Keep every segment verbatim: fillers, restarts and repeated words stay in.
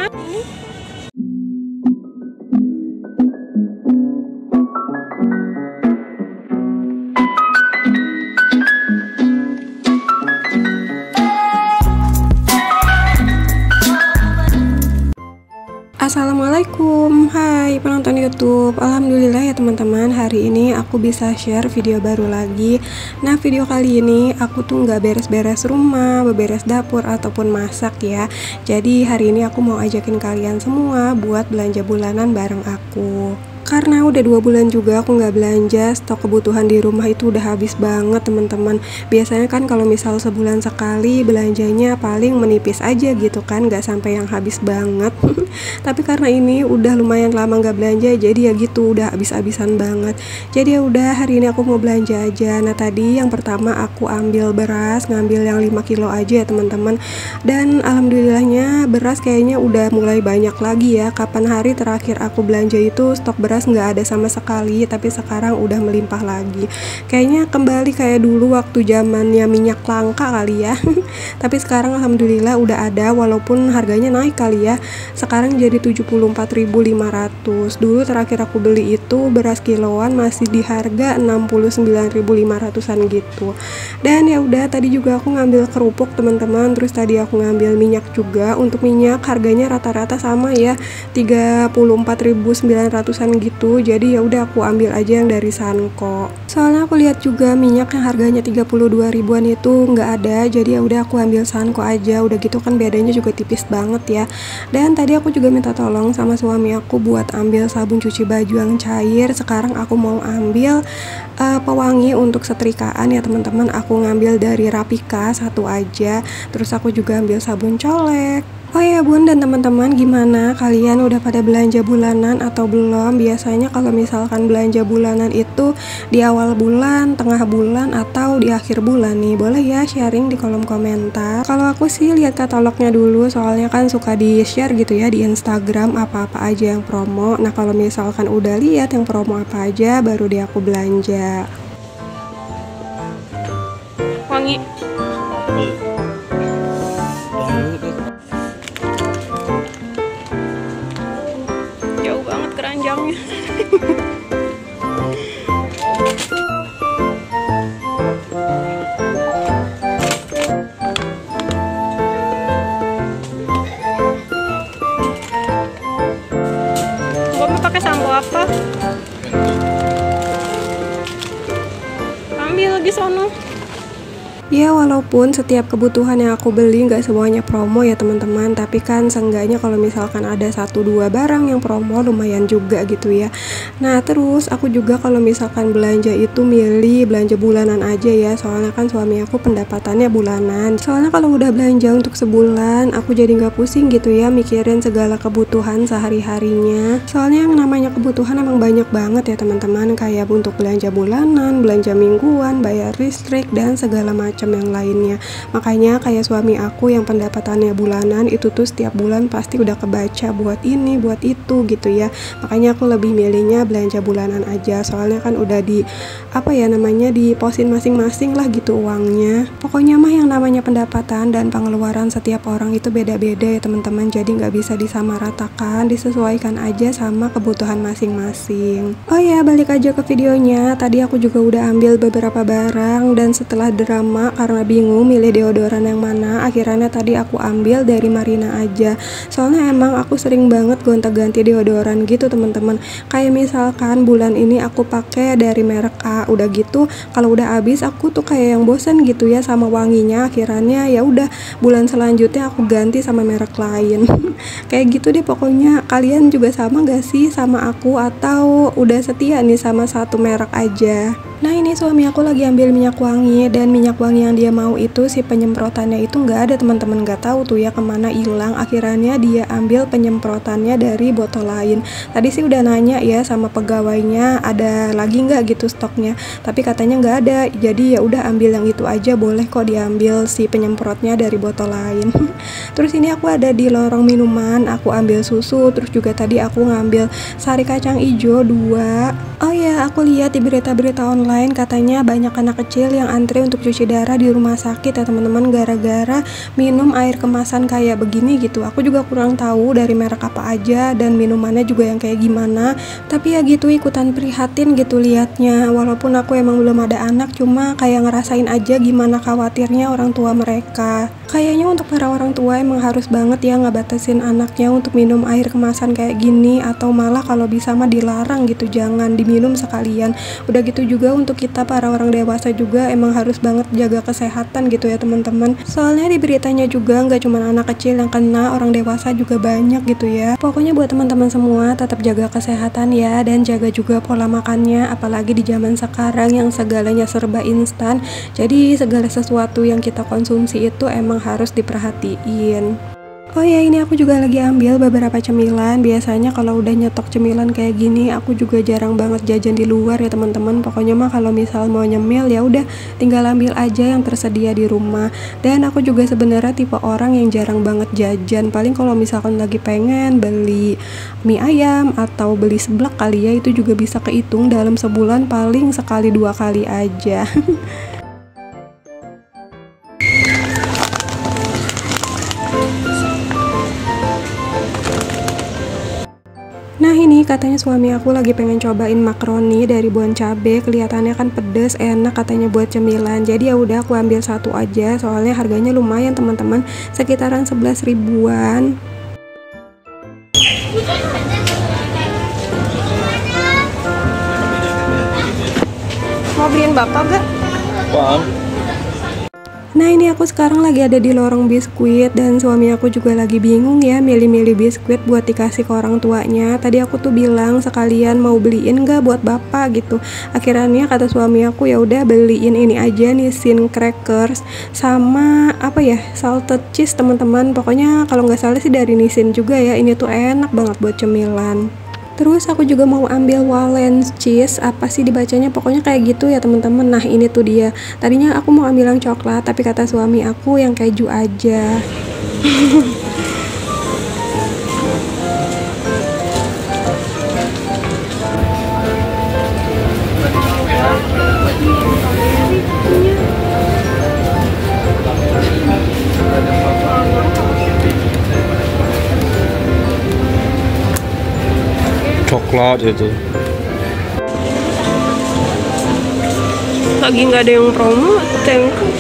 Assalamualaikum, hai penonton YouTube. Alhamdulillah ya teman-teman, hari ini aku bisa share video baru lagi. Nah, video kali ini aku tuh nggak beres-beres rumah, beberes dapur ataupun masak ya. Jadi hari ini aku mau ajakin kalian semua buat belanja bulanan bareng aku. Karena udah dua bulan juga aku nggak belanja, stok kebutuhan di rumah itu udah habis banget teman-teman. Biasanya kan kalau misal sebulan sekali belanjanya paling menipis aja gitu kan, nggak sampai yang habis banget. Tapi karena ini udah lumayan lama nggak belanja, jadi ya gitu udah habis-habisan banget. Jadi ya udah hari ini aku mau belanja aja. Nah tadi yang pertama aku ambil beras, ngambil yang lima kilo aja ya teman-teman. Dan alhamdulillahnya beras kayaknya udah mulai banyak lagi ya. Kapan hari terakhir aku belanja itu stok beras nggak ada sama sekali, tapi sekarang udah melimpah lagi. Kayaknya kembali kayak dulu waktu zamannya minyak langka kali ya. Tapi sekarang alhamdulillah udah ada, walaupun harganya naik kali ya. Sekarang jadi tujuh puluh empat ribu lima ratus. Dulu terakhir aku beli itu beras kiloan masih di harga enam puluh sembilan ribu lima ratusan gitu. Dan ya udah tadi juga aku ngambil kerupuk teman-teman, terus tadi aku ngambil minyak juga. Untuk minyak harganya rata-rata sama ya, tiga puluh empat ribu sembilan ratusan gitu. Jadi ya udah aku ambil aja yang dari Sanko. Soalnya aku lihat juga minyak yang harganya tiga puluh dua ribuan itu nggak ada, jadi ya udah aku ambil Sanko aja. Udah gitu kan bedanya juga tipis banget ya. Dan tadi aku juga minta tolong sama suami aku buat ambil sabun cuci baju yang cair. Sekarang aku mau ambil uh, pewangi untuk setrikaan ya teman-teman. Aku ngambil dari Rapika satu aja. Terus aku juga ambil sabun colek. Oh ya bun dan teman-teman, gimana kalian udah pada belanja bulanan atau belum? Biasanya kalau misalkan belanja bulanan itu di awal bulan, tengah bulan, atau di akhir bulan nih? Boleh ya sharing di kolom komentar. Kalau aku sih lihat katalognya dulu, soalnya kan suka di share gitu ya di Instagram apa-apa aja yang promo. Nah kalau misalkan udah lihat yang promo apa aja, baru deh aku belanja. Wangi. Jauh banget keranjangnya. Gua mau pakai sampo apa? Ambil lagi sono. Ya walaupun setiap kebutuhan yang aku beli nggak semuanya promo ya teman-teman, tapi kan seenggaknya kalau misalkan ada satu dua barang yang promo lumayan juga gitu ya. Nah terus aku juga kalau misalkan belanja itu milih belanja bulanan aja ya, soalnya kan suami aku pendapatannya bulanan. Soalnya kalau udah belanja untuk sebulan aku jadi nggak pusing gitu ya mikirin segala kebutuhan sehari-harinya. Soalnya yang namanya kebutuhan emang banyak banget ya teman-teman, kayak untuk belanja bulanan, belanja mingguan, bayar listrik, dan segala macam yang lainnya. Makanya kayak suami aku yang pendapatannya bulanan itu tuh setiap bulan pasti udah kebaca buat ini buat itu gitu ya. Makanya aku lebih milihnya belanja bulanan aja, soalnya kan udah di apa ya namanya di posin masing-masing lah gitu uangnya. Pokoknya mah yang namanya pendapatan dan pengeluaran setiap orang itu beda-beda ya teman-teman, jadi nggak bisa disamaratakan, disesuaikan aja sama kebutuhan masing-masing. Oh ya balik aja ke videonya, tadi aku juga udah ambil beberapa barang, dan setelah drama karena bingung milih deodoran yang mana, akhirnya tadi aku ambil dari Marina aja. Soalnya emang aku sering banget gonta-ganti deodoran gitu teman-teman. Kayak misalkan bulan ini aku pakai dari merek A, udah gitu kalau udah habis aku tuh kayak yang bosan gitu ya sama wanginya. Akhirnya ya udah bulan selanjutnya aku ganti sama merek lain. Kayak gitu deh pokoknya. Kalian juga sama gak sih sama aku, atau udah setia nih sama satu merek aja? Nah ini suami aku lagi ambil minyak wangi, dan minyak wangi yang dia mau itu si penyemprotannya itu nggak ada teman-teman, nggak tahu tuh ya kemana hilang. Akhirnya dia ambil penyemprotannya dari botol lain. Tadi sih udah nanya ya sama pegawainya ada lagi nggak gitu stoknya, tapi katanya nggak ada. Jadi ya udah ambil yang itu aja, boleh kok diambil si penyemprotnya dari botol lain. Terus ini aku ada di lorong minuman, aku ambil susu, terus juga tadi aku ngambil sari kacang hijau dua. Oh ya aku lihat di berita-berita online katanya banyak anak kecil yang antri untuk cuci darah gara-gara di rumah sakit ya teman-teman, gara-gara minum air kemasan kayak begini gitu. Aku juga kurang tahu dari merek apa aja dan minumannya juga yang kayak gimana, tapi ya gitu ikutan prihatin gitu liatnya. Walaupun aku emang belum ada anak, cuma kayak ngerasain aja gimana khawatirnya orang tua mereka. Kayaknya untuk para orang tua emang harus banget ya ngebatasin anaknya untuk minum air kemasan kayak gini, atau malah kalau bisa mah dilarang gitu, jangan diminum sekalian. Udah gitu juga untuk kita para orang dewasa juga emang harus banget jaga kesehatan gitu ya teman-teman. Soalnya di beritanya juga nggak cuma anak kecil yang kena, orang dewasa juga banyak gitu ya. Pokoknya buat teman-teman semua tetap jaga kesehatan ya, dan jaga juga pola makannya, apalagi di zaman sekarang yang segalanya serba instan. Jadi segala sesuatu yang kita konsumsi itu emang harus diperhatiin. Oh ya, ini aku juga lagi ambil beberapa cemilan. Biasanya kalau udah nyetok cemilan kayak gini, aku juga jarang banget jajan di luar ya teman-teman. Pokoknya mah kalau misal mau nyemil ya udah tinggal ambil aja yang tersedia di rumah. Dan aku juga sebenarnya tipe orang yang jarang banget jajan. Paling kalau misalkan lagi pengen beli mie ayam atau beli seblak kali ya, itu juga bisa kehitung dalam sebulan paling sekali dua kali aja. Nah ini katanya suami aku lagi pengen cobain makaroni dari Bon Cabe, kelihatannya kan pedes, enak katanya buat cemilan. Jadi ya udah aku ambil satu aja, soalnya harganya lumayan teman-teman, sekitaran sebelas ribuan. Mau beliin bapak gak? Apaan? Nah ini aku sekarang lagi ada di lorong biskuit, dan suami aku juga lagi bingung ya milih-milih biskuit buat dikasih ke orang tuanya. Tadi aku tuh bilang sekalian mau beliin gak buat bapak gitu. Akhirnya kata suami aku ya udah beliin ini aja nih, Nissin crackers sama apa ya, salted cheese teman-teman. Pokoknya kalau nggak salah sih dari Nissin juga ya. Ini tuh enak banget buat cemilan. Terus aku juga mau ambil Walens cheese, apa sih dibacanya, pokoknya kayak gitu ya teman-teman. Nah ini tuh dia. Tadinya aku mau ambil yang coklat, tapi kata suami aku yang keju aja. Coklat itu lagi nggak ada yang promo, thank you.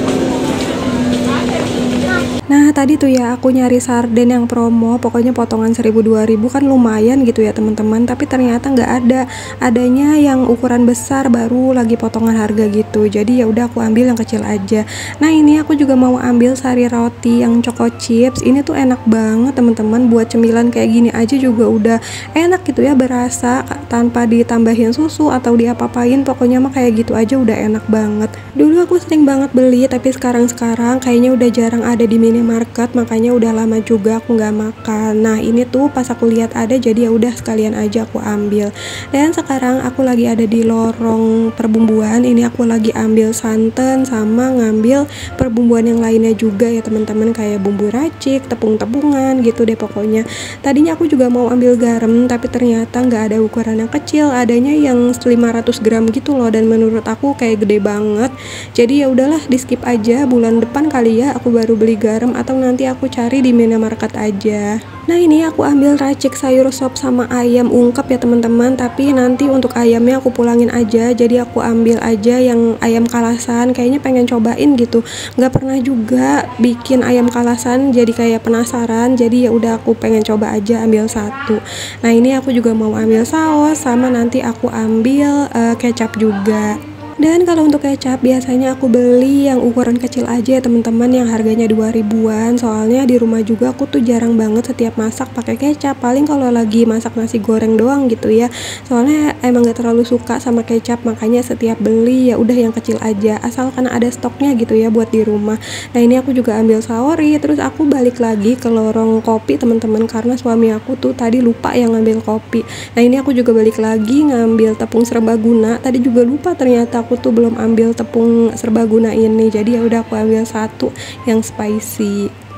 Nah tadi tuh ya aku nyari sarden yang promo, pokoknya potongan seribu dua ribu kan lumayan gitu ya teman-teman, tapi ternyata nggak ada, adanya yang ukuran besar baru lagi potongan harga gitu. Jadi ya udah aku ambil yang kecil aja. Nah ini aku juga mau ambil sari roti yang choco chips. Ini tuh enak banget teman-teman, buat cemilan kayak gini aja juga udah enak gitu ya, berasa tanpa ditambahin susu atau diapa-apain. Pokoknya mah kayak gitu aja udah enak banget. Dulu aku sering banget beli, tapi sekarang-sekarang kayaknya udah jarang ada di minimarket, makanya udah lama juga aku nggak makan. Nah ini tuh pas aku lihat ada, jadi ya udah sekalian aja aku ambil. Dan sekarang aku lagi ada di lorong perbumbuan. Ini aku lagi ambil santan sama ngambil perbumbuan yang lainnya juga ya teman-teman, kayak bumbu racik, tepung-tepungan gitu deh pokoknya. Tadinya aku juga mau ambil garam, tapi ternyata nggak ada ukuran yang kecil, adanya yang lima ratus gram gitu loh, dan menurut aku kayak gede banget. Jadi ya udahlah di skip aja, bulan depan kali ya aku baru beli garam, atau nanti aku cari di minimarket aja. Nah ini aku ambil racik sayur sop sama ayam ungkep ya teman-teman, tapi nanti untuk ayamnya aku pulangin aja, jadi aku ambil aja yang ayam kalasan. Kayaknya pengen cobain gitu, nggak pernah juga bikin ayam kalasan, jadi kayak penasaran, jadi ya udah aku pengen coba aja ambil satu. Nah ini aku juga mau ambil saus, sama nanti aku ambil uh, kecap juga. Dan kalau untuk kecap biasanya aku beli yang ukuran kecil aja ya teman-teman, yang harganya dua ribuan. Soalnya di rumah juga aku tuh jarang banget setiap masak pakai kecap, paling kalau lagi masak nasi goreng doang gitu ya. Soalnya emang gak terlalu suka sama kecap, makanya setiap beli ya udah yang kecil aja, asal karena ada stoknya gitu ya buat di rumah. Nah ini aku juga ambil saori, terus aku balik lagi ke lorong kopi teman-teman, karena suami aku tuh tadi lupa yang ngambil kopi. Nah ini aku juga balik lagi ngambil tepung serbaguna, tadi juga lupa ternyata aku tuh belum ambil tepung serbaguna ini, jadi ya udah aku ambil satu yang spicy.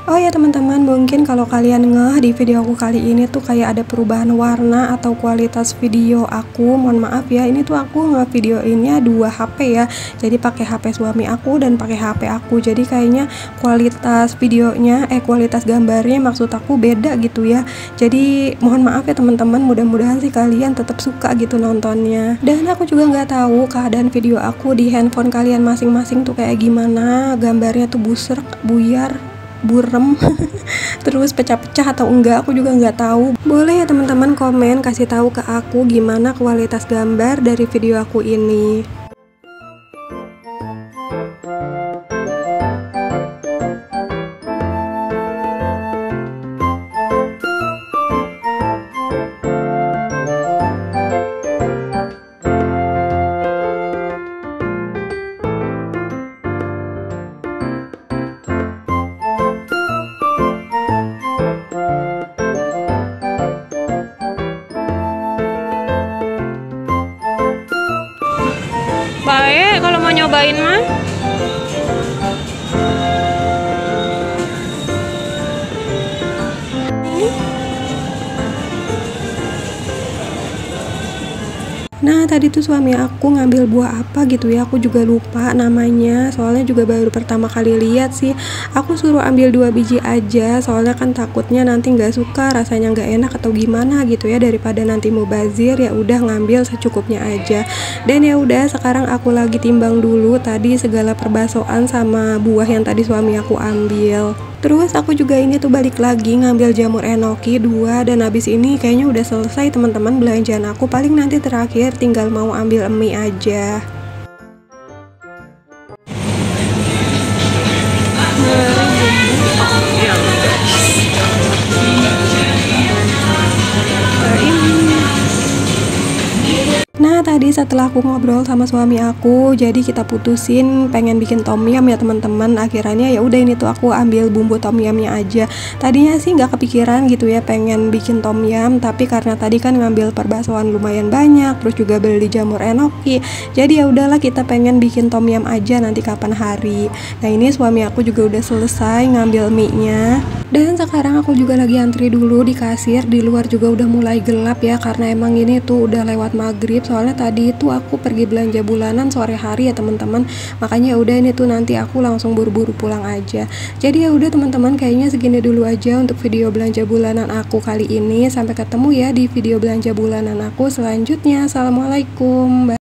Oh ya teman-teman, mungkin kalau kalian ngeh di video aku kali ini tuh kayak ada perubahan warna atau kualitas video aku, mohon maaf ya, ini tuh aku ngevideoinnya dua H P ya. Jadi pakai H P suami aku dan pakai H P aku. Jadi kayaknya kualitas videonya eh kualitas gambarnya maksud aku beda gitu ya. Jadi mohon maaf ya teman-teman, mudah-mudahan sih kalian tetap suka gitu nontonnya. Dan aku juga nggak tahu keadaan video aku di handphone kalian masing-masing tuh kayak gimana, gambarnya tuh buser, buyar, burem terus pecah-pecah atau enggak, aku juga nggak tahu. Boleh ya teman-teman komen kasih tahu ke aku gimana kualitas gambar dari video aku ini. Baik, kalau mau nyobain mah. Nah tadi tuh suami aku ngambil buah apa gitu ya, aku juga lupa namanya, soalnya juga baru pertama kali lihat sih. Aku suruh ambil dua biji aja, soalnya kan takutnya nanti nggak suka, rasanya nggak enak atau gimana gitu ya, daripada nanti mubazir. Ya udah ngambil secukupnya aja. Dan ya udah sekarang aku lagi timbang dulu tadi segala perbasoan sama buah yang tadi suami aku ambil. Terus aku juga ini tuh balik lagi ngambil jamur enoki dua, dan habis ini kayaknya udah selesai teman-teman belanjaan aku. Paling nanti terakhir tinggal mau ambil mie aja. Nah tadi setelah aku ngobrol sama suami aku, jadi kita putusin pengen bikin tom yum ya teman-teman. Akhirnya ya udah ini tuh aku ambil bumbu tom yumnya aja. Tadinya sih nggak kepikiran gitu ya pengen bikin tom yum, tapi karena tadi kan ngambil perbasuhan lumayan banyak, terus juga beli jamur enoki, jadi ya udahlah kita pengen bikin tom yum aja nanti kapan hari. Nah ini suami aku juga udah selesai ngambil mie-nya. Dan sekarang aku juga lagi antri dulu di kasir. Di luar juga udah mulai gelap ya, karena emang ini tuh udah lewat maghrib. Soalnya tadi itu aku pergi belanja bulanan sore hari ya teman-teman. Makanya udah ini tuh nanti aku langsung buru-buru pulang aja. Jadi ya udah teman-teman, kayaknya segini dulu aja untuk video belanja bulanan aku kali ini. Sampai ketemu ya di video belanja bulanan aku selanjutnya. Assalamualaikum. Bye.